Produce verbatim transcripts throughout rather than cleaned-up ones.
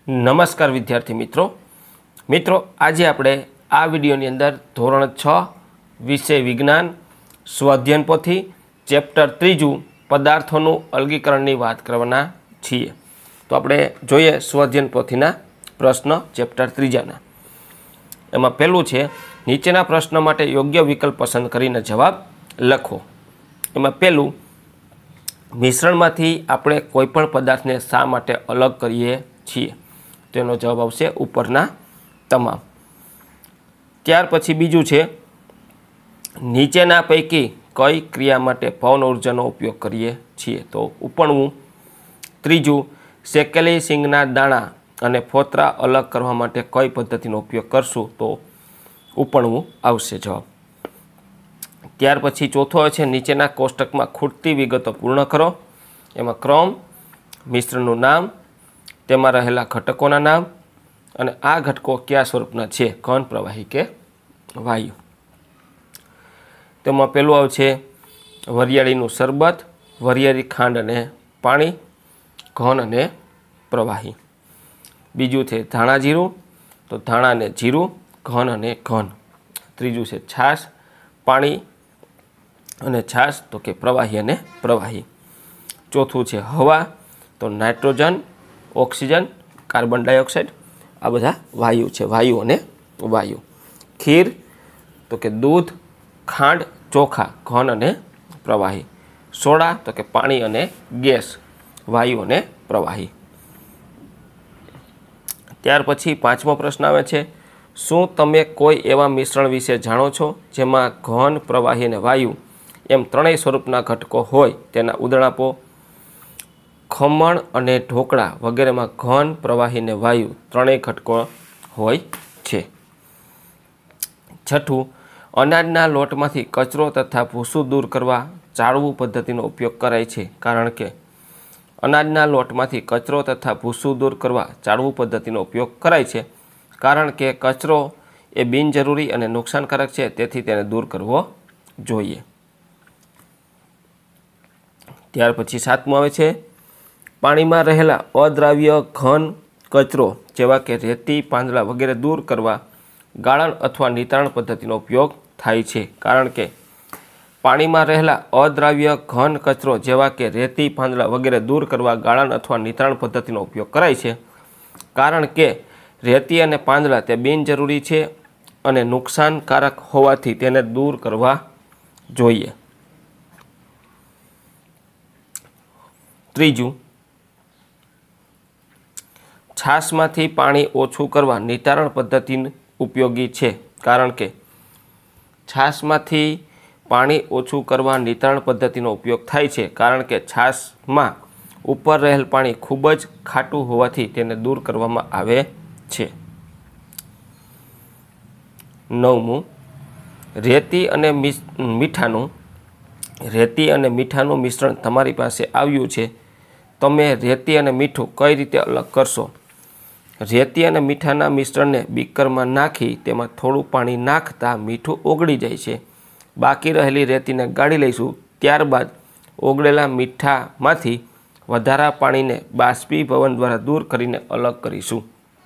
નમસ્કાર વિદ્યાર્થી મિત્રો મિત્રો આજે આપણે આ વિડીયોની અંદર ધોરણ છ વિષય વિજ્ઞાન સ્વાધ્યાયન પોથી ચેપ્ટર ત્રીજું પદાર્થોનું અલગીકરણની વાત કરવાના છીએ। તો આપણે જોઈએ સ્વાધ્યાયન પોથીના પ્રશ્ન ચેપ્ટર ત્રીજાના। એમાં પહેલું છે નીચેના પ્રશ્ન માટે યોગ્ય વિકલ્પ પસંદ કરીને જવાબ લખો। એમાં પહેલું મિશ્રણમાંથી આપણે કોઈપણ પદાર્થને શા માટે અલગ કરીએ છીએ? તેનો જવાબ આવશે ઉપરના તમામ। ત્યાર પછી બીજું છે નીચેના પૈકી કઈ ક્રિયા માટે પવન ઉર્જાનો ઉપયોગ કરીએ છીએ? તો ઉપરનું। ત્રીજું શેકેલી સિંગના દાણા અને ફોતરા અલગ કરવા માટે કઈ પદ્ધતિનો ઉપયોગ કરશું? તો ઉપરનું આવશે જવાબ। ત્યાર પછી ચોથો છે નીચેના કોષ્ટકમાં ખૂટતી વિગતો પૂર્ણ કરો। એમાં ક્રમ, મિશ્રણનું નામ, તેમાં રહેલા ઘટકોના નામ અને આ ઘટકો કયા સ્વરૂપના છે, ઘન, પ્રવાહી કે વાયુ। તેમાં પહેલું આવશે વરિયાળીનું શરબત, વરિયાળી ખાંડ અને પાણી, ઘન અને પ્રવાહી। બીજું છે ધાણા જીરું, તો ધાણા અને જીરું, ઘન અને ઘન। ત્રીજું છે છાશ, પાણી અને છાશ, તો કે પ્રવાહી અને પ્રવાહી। ચોથું છે હવા, તો નાઇટ્રોજન, ઓક્સિજન, કાર્બન ડાયોક્સાઇડ, આ બધા વાયુ છે, વાયુ અને વાયુ। ખીર, તો કે દૂધ, ખાંડ, ચોખા, ઘન અને પ્રવાહી। સોડા, તો કે પાણી અને ગેસ, વાયુ અને પ્રવાહી। ત્યાર પછી પાંચમો પ્રશ્ન આવે છે શું તમે કોઈ એવા મિશ્રણ વિશે જાણો છો જેમાં ઘન, પ્રવાહી અને વાયુ એમ ત્રણેય સ્વરૂપના ઘટકો હોય? તેના ઉદાહરણ આપો। ખમણ અને ઢોકળા વગેરેમાં ઘન, પ્રવાહી અને વાયુ ત્રણેય ઘટકો હોય છે। છઠ્ઠું અનાજના લોટમાંથી કચરો તથા ભૂસું દૂર કરવા ચાળવું પદ્ધતિનો ઉપયોગ કરાય છે, કારણ કે અનાજના લોટમાંથી કચરો તથા ભૂસું દૂર કરવા ચાળવું પદ્ધતિનો ઉપયોગ કરાય છે કારણ કે કચરો એ બિનજરૂરી અને નુકસાનકારક છે, તેથી તેને દૂર કરવો જોઈએ। ત્યાર પછી સાતમું આવે છે પાણીમાં રહેલા અદ્રાવ્ય ઘન કચરો જેવા કે રેતી, પાંદડા વગેરે દૂર કરવા ગાળણ અથવા નિતારણ પદ્ધતિનો ઉપયોગ થાય છે, કારણ કે પાણીમાં રહેલા અદ્રાવ્ય ઘન કચરો જેવા કે રેતી, પાંદડા વગેરે દૂર કરવા ગાળણ અથવા નિતારણ પદ્ધતિનો ઉપયોગ કરાય છે, કારણ કે રેતી અને પાંદડા તે બિનજરૂરી છે અને નુકસાનકારક હોવાથી તેને દૂર કરવા જોઈએ। ત્રીજું છાશમાંથી પાણી ઓછું કરવા નિતારણ પદ્ધતિ ઉપયોગી છે, કારણ કે છાશમાંથી પાણી ઓછું કરવા નિતારણ પદ્ધતિનો ઉપયોગ થાય છે, કારણ કે છાશમાં ઉપર રહેલ પાણી ખૂબ જ ખાટું હોવાથી તેને દૂર કરવામાં આવે છે। નવમું રેતી અને મીઠાનું રેતી અને મીઠાનું મિશ્રણ તમારી પાસે આવ્યું છે, તમે રેતી અને મીઠું કઈ રીતે અલગ કરશો? રેતી અને મીઠાના મિશ્રણને બીકરમાં નાખી તેમાં થોડું પાણી નાખતા મીઠું ઓગળી જાય છે। બાકી રહેલી રેતીને ગાળી લઈશું, ત્યારબાદ ઓગળેલા મીઠામાંથી વધારા પાણીને બાષ્પીભવન દ્વારા દૂર કરીને અલગ કરીશું।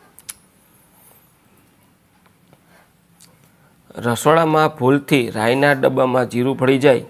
રસોડામાં ભૂલથી રાઈના ડબ્બામાં જીરું ભળી જાય,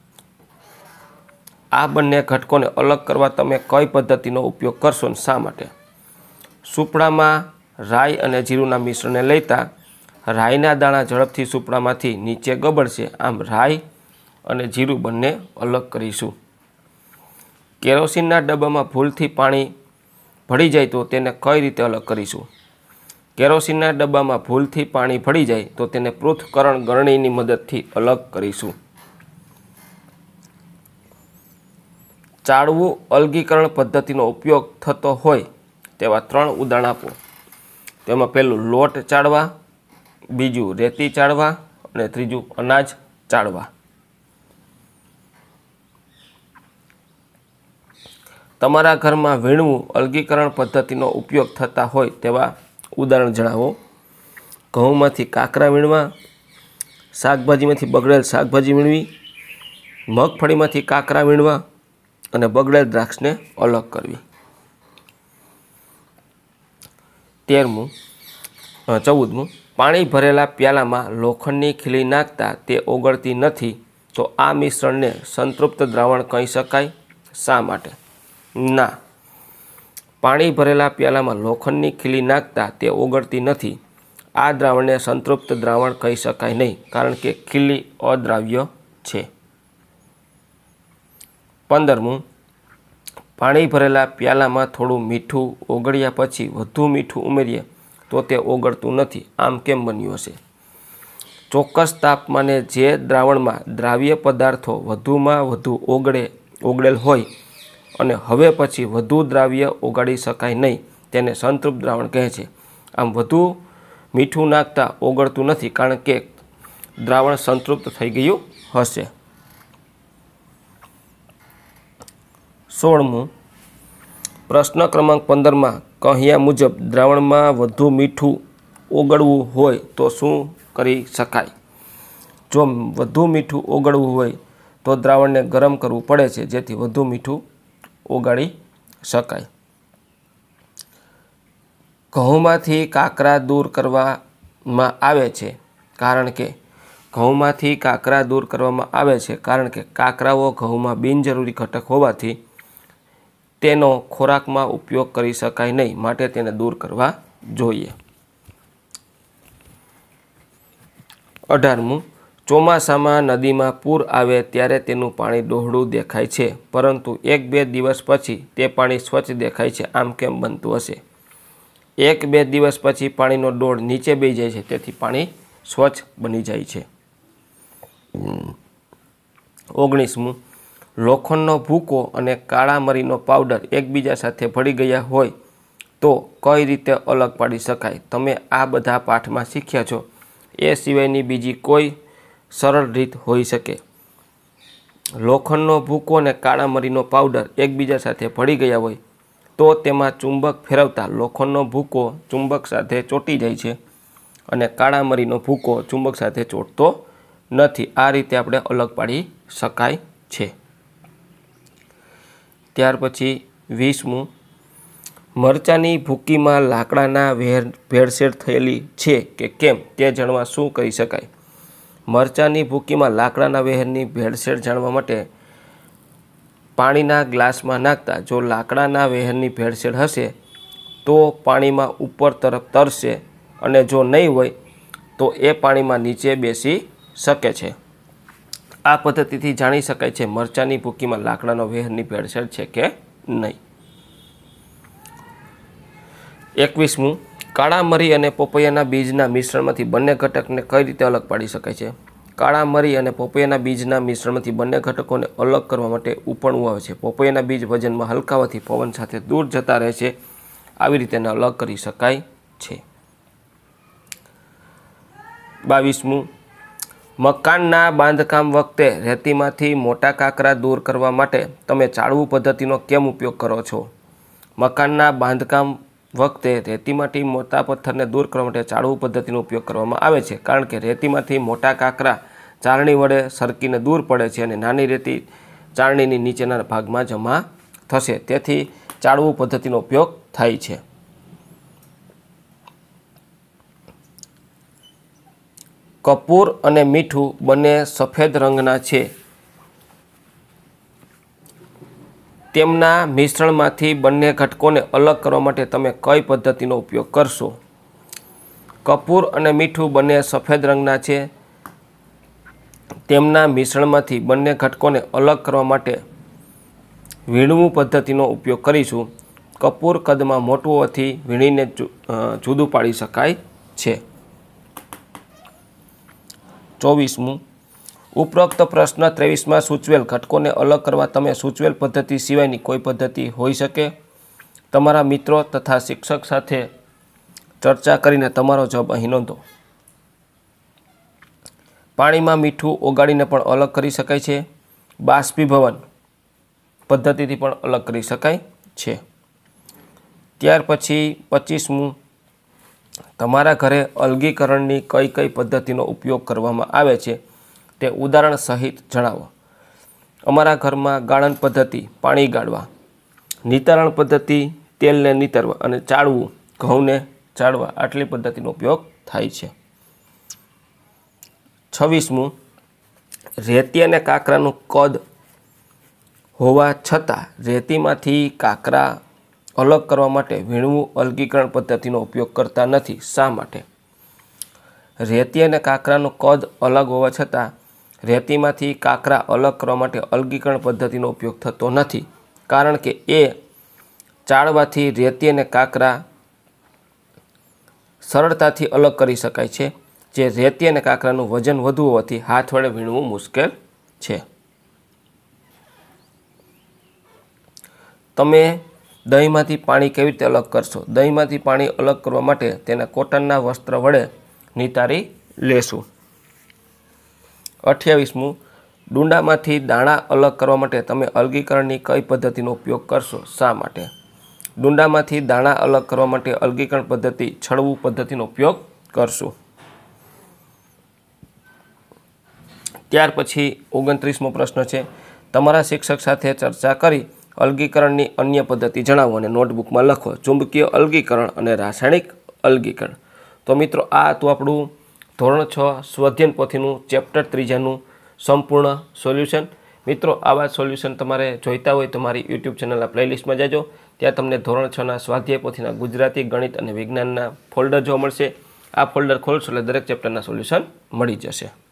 આ બંને ઘટકોને અલગ કરવા તમે કઈ પદ્ધતિનો ઉપયોગ કરશો અને શા માટે? સૂપડામાં રાઈ અને જીરુંના મિશ્રણને લેતા રાઈના દાણા ઝડપથી સૂપડામાંથી નીચે ગબડશે, આમ રાઈ અને જીરું બંને અલગ કરીશું। કેરોસીનના ડબ્બામાં ભૂલથી પાણી ભળી જાય તો તેને કઈ રીતે અલગ કરીશું? કેરોસીનના ડબ્બામાં ભૂલથી પાણી ભળી જાય તો તેને પૃથ્થકરણ ગરણીની મદદથી અલગ કરીશું। ચાળવું અલગીકરણ પદ્ધતિનો ઉપયોગ થતો હોય તેવા ત્રણ ઉદાહરણ આપો। તેમાં પહેલું લોટ ચાળવા, બીજું રેતી ચાળવા અને ત્રીજું અનાજ ચાળવા। તમારા ઘરમાં વીણવું અલગીકરણ પદ્ધતિનો ઉપયોગ થતા હોય તેવા ઉદાહરણ જણાવો। ઘઉંમાંથી કાકરા વીણવા, શાકભાજીમાંથી બગડેલ શાકભાજી વીણવી, મગફળીમાંથી કાકરા વીણવા અને બગડેલ દ્રાક્ષને અલગ કરવી। તેરમું ચૌદમું પાણી ભરેલા પ્યાલામાં લોખંડની ખીલી નાખતા તે ઓગળતી નથી, તો આ મિશ્રણને સંતૃપ્ત દ્રાવણ કહી શકાય? શા માટે? ના, પાણી ભરેલા પ્યાલામાં લોખંડની ખીલી નાખતા તે ઓગળતી નથી, આ દ્રાવણને સંતૃપ્ત દ્રાવણ કહી શકાય નહીં, કારણ કે ખીલી અદ્રાવ્ય છે. પંદરમું પાણી ભરેલા પ્યાલામાં થોડું મીઠું ઓગળ્યા પછી વધુ મીઠું ઉમેરીએ તો તે ઓગળતું નથી, આમ કેમ બન્યું હશે? ચોક્કસ તાપમાને જે દ્રાવણમાં દ્રાવ્ય પદાર્થો વધુમાં વધુ ઓગળે ઓગળેલ હોય અને હવે પછી વધુ દ્રાવ્ય ઓગાળી શકાય નહીં, તેને સંતૃપ્ત દ્રાવણ કહે છે. આમ વધુ મીઠું નાખતા ઓગળતું નથી, કારણ કે દ્રાવણ સંતૃપ્ત થઈ ગયું હશે. સોળમું પ્રશ્ન ક્રમાંક પંદરમાં કહ્યા મુજબ દ્રાવણમાં વધુ મીઠું ઓગળવું હોય તો શું કરી શકાય? જો વધુ મીઠું ઓગળવું હોય તો દ્રાવણને ગરમ કરવું પડે છે, જેથી વધુ મીઠું ઓગાળી શકાય. ઘઉંમાંથી કાકરા દૂર કરવામાં આવે છે કારણ કે ઘઉંમાંથી કાકરા દૂર કરવામાં આવે છે કારણ કે કાકરાઓ ઘઉંમાં બિનજરૂરી ઘટક હોવાથી તેનો ખોરાકમાં ઉપયોગ કરી શકાય નહીં, માટે તેને દૂર કરવા જોઈએ. અઢારમું ચોમાસામાં નદીમાં પૂર આવે ત્યારે તેનું પાણી ડહોળું દેખાય છે, પરંતુ એક બે દિવસ પછી તે પાણી સ્વચ્છ દેખાય છે, આમ કેમ બનતું હશે? એક બે દિવસ પછી પાણીનો ડોળ નીચે બેસી જાય છે, તેથી પાણી સ્વચ્છ બની જાય છે. ઓગણીસમું લોખંડનો ભૂકો અને કાળા મરીનો પાવડર એકબીજા સાથે ભળી ગયા હોય તો કઈ રીતે અલગ પાડી શકાય? તમે આ બધા પાઠમાં શીખ્યા છો, એ સિવાયની બીજી કોઈ સરળ રીત હોઈ શકે? લોખંડનો ભૂકો અને કાળા મરીનો પાવડર એકબીજા સાથે ભળી ગયા હોય તો તેમાં ચુંબક ફેરવતા લોખંડનો ભૂકો ચુંબક સાથે ચોંટી જાય છે અને કાળા મરીનો ભૂકો ચુંબક સાથે ચોંટતો નથી. આ રીતે આપણે અલગ પાડી શકાય છે. ત્યાર પછી વીસમું મરચાંની ભૂકીમાં લાકડાના વેર ભેળસેળ થયેલી છે કે કેમ તે જાણવા શું કરી શકાય? મરચાંની ભૂકીમાં લાકડાના વેરની ભેળસેળ જાણવા માટે પાણીના ગ્લાસમાં નાખતા જો લાકડાના વેરની ભેળસેળ હશે તો પાણીમાં ઉપર તરફ તરશે, અને જો નહીં હોય તો એ પાણીમાં નીચે બેસી શકે છે. આ પદ્ધતિથી જાણી શકાય છે મરચાંની ભૂકીમાં લાકડાનો વેરની ભેળસેળ છે કે નહીં. એકવીસમું કાળા મરી અને પપૈયાના બીજના મિશ્રણમાંથી બંને ઘટકને કઈ રીતે અલગ પાડી શકાય છે? કાળા મરી અને પપૈયાના બીજના મિશ્રણમાંથી બંને ઘટકોને અલગ કરવા માટે ઉપણવું આવે છે. પપૈયાના બીજ વજનમાં હલકા હોવાથી પવન સાથે દૂર જતા રહે છે, આવી રીતે તેને અલગ કરી શકાય છે. બાવીસમું મકાનના બાંધકામ વખતે રેતીમાંથી મોટા કાંકરા દૂર કરવા માટે તમે ચાળવું પદ્ધતિનો કેમ ઉપયોગ કરો છો? મકાનના બાંધકામ વખતે રેતીમાંથી મોટા પથ્થરને દૂર કરવા માટે ચાળવું પદ્ધતિનો ઉપયોગ કરવામાં આવે છે, કારણ કે રેતીમાંથી મોટા કાંકરા ચાળણી વડે સરકીને દૂર પડે છે અને નાની રેતી ચાળણીની નીચેના ભાગમાં જમા થશે, તેથી ચાળવું પદ્ધતિનો ઉપયોગ થાય છે. કપૂર અને મીઠું બંને સફેદ રંગના છે, તેમના મિશ્રણમાંથી બંને ઘટકોને અલગ કરવા માટે તમે કઈ પદ્ધતિનો ઉપયોગ કરશો? કપૂર અને મીઠું બંને સફેદ રંગના છે, તેમના મિશ્રણમાંથી બંને ઘટકોને અલગ કરવા માટે વીણવું પદ્ધતિનો ઉપયોગ કરીશું. કપૂર કદમાં મોટું હોવાથી વીણીને જુદું પાડી શકાય છે. ચોવીસમું ઉપરોક્ત પ્રશ્ન ત્રેવીસમાં સૂચવેલ ઘટકોને અલગ કરવા તમે સૂચવેલ પદ્ધતિ સિવાયની કોઈ પદ્ધતિ હોઈ શકે? તમારા મિત્રો તથા શિક્ષક સાથે ચર્ચા કરીને તમારો જવાબ અહીં નોંધો. પાણીમાં મીઠું ઓગાળીને પણ અલગ કરી શકાય છે. બાષ્પીભવન પદ્ધતિથી પણ અલગ કરી શકાય છે. ત્યાર પછી પચીસમું તમારા ઘરે અલગીકરણની કઈ કઈ પદ્ધતિનો ઉપયોગ કરવામાં આવે છે તે ઉદાહરણ સહિત જણાવો. અમારા ઘરમાં ગાળણ પદ્ધતિ પાણી ગાળવા, નિતારણ પદ્ધતિ તેલને નિતારવા અને ચાળવું ઘઉંને ચાળવા આટલી પદ્ધતિનો ઉપયોગ થાય છે. છવ્વીસમું, રેતી અને કાંકરાનું કદ હોવા છતાં રેતીમાંથી કાંકરા અલગ કરવા માટે વીણવું અલગીકરણ પદ્ધતિનો ઉપયોગ કરતા નથી. શા માટે? રેતી અને કાંકરાનું કદ અલગ હોવા છતાં રેતીમાંથી કાંકરા અલગ કરવા માટે અલગીકરણ પદ્ધતિનો ઉપયોગ થતો નથી, કારણ કે એ ચાળવાથી રેતી અને કાંકરા સરળતાથી અલગ કરી શકાય છે, જે રેતી અને કાંકરાનું વજન વધુ હોવાથી હાથ વડે વીણવું મુશ્કેલ છે. તમે દહીંમાંથી પાણી કેવી રીતે અલગ કરશો? દહીંમાંથી પાણી અલગ કરવા માટે તેને કોટનના વસ્ત્ર વડે નિતારી લેશું. અઠ્યાવીસમું, ડુંડામાંથી દાણા અલગ કરવા માટે તમે અલગીકરણની કઈ પદ્ધતિનો ઉપયોગ કરશો? શા માટે? ડુંડામાંથી દાણા અલગ કરવા માટે અલગીકરણ પદ્ધતિ છડવું પદ્ધતિનો ઉપયોગ કરશું. ત્યાર પછી ઓગણત્રીસમો પ્રશ્ન છે, તમારા શિક્ષક સાથે ચર્ચા કરી અલગીકરણની અન્ય પદ્ધતિ જણાવો અને નોટબુકમાં લખો. ચુંબકીય અલગીકરણ અને રાસાયણિક અલગીકરણ. તો મિત્રો, આ હતું આપણું ધોરણ છ સ્વાધ્યાયન પોથીનું ચેપ્ટર ત્રીજાનું સંપૂર્ણ સોલ્યુશન. મિત્રો, આવા સોલ્યુશન તમારે જોઈતા હોય તો મારી યુટ્યુબ ચેનલના પ્લેલિસ્ટમાં જજો. ત્યાં તમને ધોરણ છના સ્વાધ્યાય પોથીના ગુજરાતી, ગણિત અને વિજ્ઞાનના ફોલ્ડર જોવા મળશે. આ ફોલ્ડર ખોલશો એટલે દરેક ચેપ્ટરના સોલ્યુશન મળી જશે.